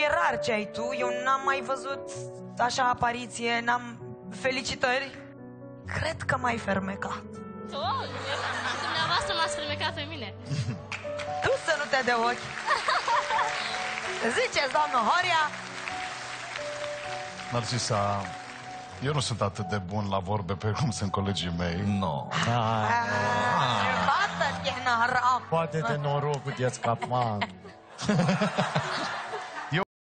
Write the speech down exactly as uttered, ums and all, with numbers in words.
E rar ce ai tu, eu n-am mai văzut așa apariție, n-am... Felicitări. Cred că m-ai fermecat. Oh, dumneavoastră m-ați fermecat pe mine. Tu să nu te de ochi. Ziceți, doamnă Horia. Narcisa, eu nu sunt atât de bun la vorbe pe cum sunt colegii mei. No. Bată-te, năram. Poate de norocul de scapman.